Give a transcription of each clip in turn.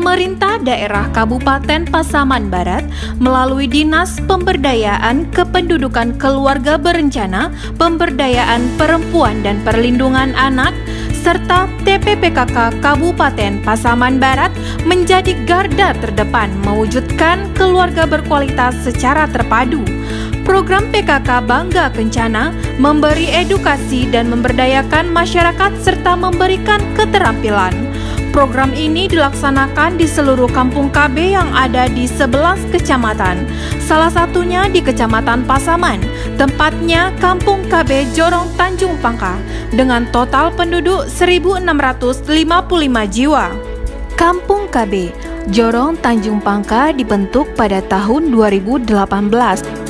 Pemerintah Daerah Kabupaten Pasaman Barat melalui Dinas Pemberdayaan Kependudukan Keluarga Berencana, Pemberdayaan Perempuan dan Perlindungan Anak, serta TPPKK Kabupaten Pasaman Barat menjadi garda terdepan mewujudkan keluarga berkualitas secara terpadu. Program PKK Bangga Kencana memberi edukasi dan memberdayakan masyarakat serta memberikan keterampilan. Program ini dilaksanakan di seluruh kampung KB yang ada di 11 kecamatan. Salah satunya di Kecamatan Pasaman, tempatnya Kampung KB Jorong Tanjung Pangka, dengan total penduduk 1.655 jiwa. Kampung KB Jorong Tanjung Pangka dibentuk pada tahun 2018.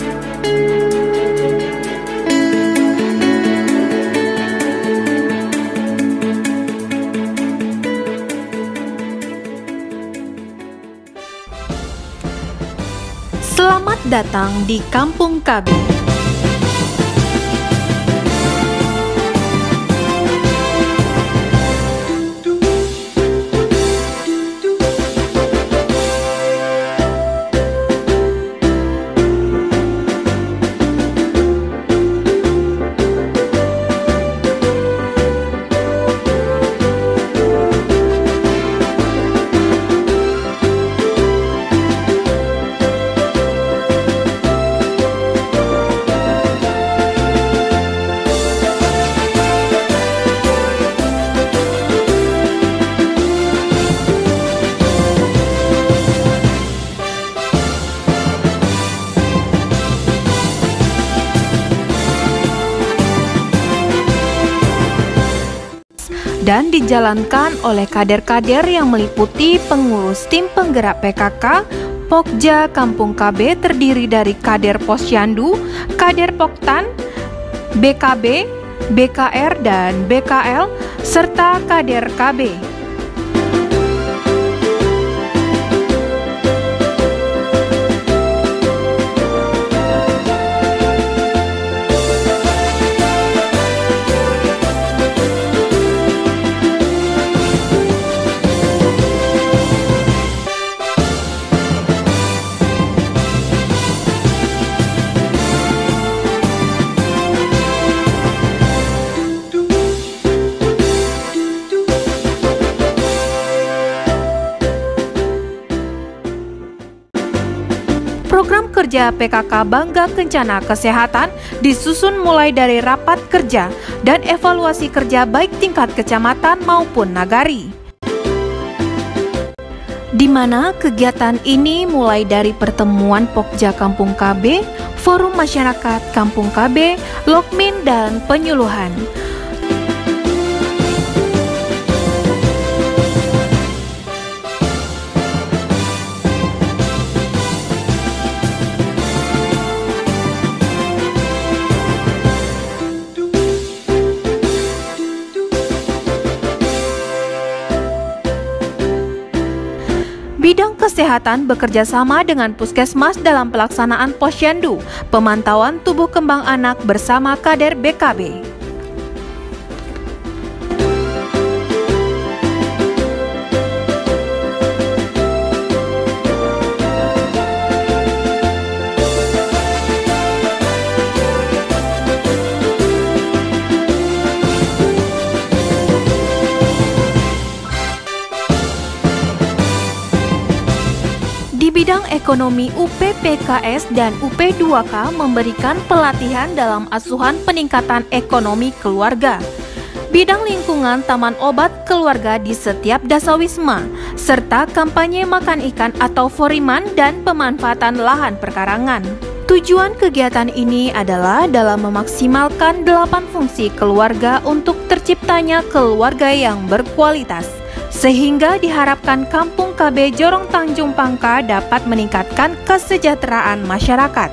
Selamat datang di Kampung KB. Dan dijalankan oleh kader-kader yang meliputi pengurus tim penggerak PKK, Pokja Kampung KB terdiri dari kader Posyandu, kader Poktan, BKB, BKR dan BKL, serta kader KB. Program kerja PKK Bangga Kencana Kesehatan disusun mulai dari rapat kerja dan evaluasi kerja baik tingkat kecamatan maupun nagari, di mana kegiatan ini mulai dari pertemuan Pokja Kampung KB, forum masyarakat Kampung KB, Lokmin, dan penyuluhan. Bidang kesehatan bekerja sama dengan Puskesmas dalam pelaksanaan Posyandu, pemantauan tubuh kembang anak bersama kader BKB. Di bidang ekonomi, UPPKS dan UP2K memberikan pelatihan dalam asuhan peningkatan ekonomi keluarga. Bidang lingkungan, taman obat keluarga di setiap dasawisma, serta kampanye makan ikan atau foriman dan pemanfaatan lahan perkarangan. Tujuan kegiatan ini adalah dalam memaksimalkan 8 fungsi keluarga untuk terciptanya keluarga yang berkualitas, sehingga diharapkan Kampung KB Jorong Tanjung Pangka dapat meningkatkan kesejahteraan masyarakat.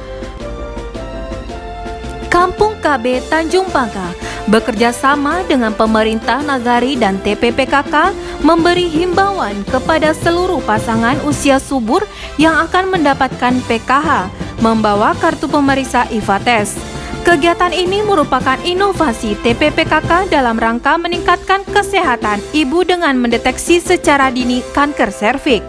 Kampung KB Tanjung Pangka bekerja sama dengan pemerintah nagari dan TPPKK memberi himbauan kepada seluruh pasangan usia subur yang akan mendapatkan PKH membawa kartu pemeriksa IFATES. Kegiatan ini merupakan inovasi TPPKK dalam rangka meningkatkan kesehatan ibu dengan mendeteksi secara dini kanker serviks.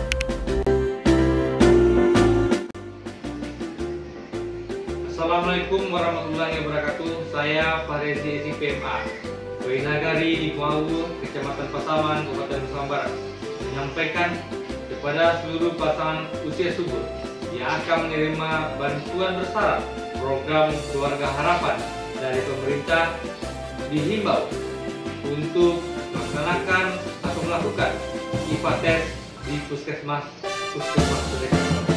Assalamualaikum warahmatullahi wabarakatuh. Saya Farezi SIPMA, Nagari di Kuawu, Kecamatan Pasaman, Kabupaten Pasaman Barat, menyampaikan kepada seluruh pasangan usia subur yang akan menerima bantuan bersyarat program Keluarga Harapan dari pemerintah dihimbau untuk melaksanakan atau melakukan IPA tes di puskesmas terdekat.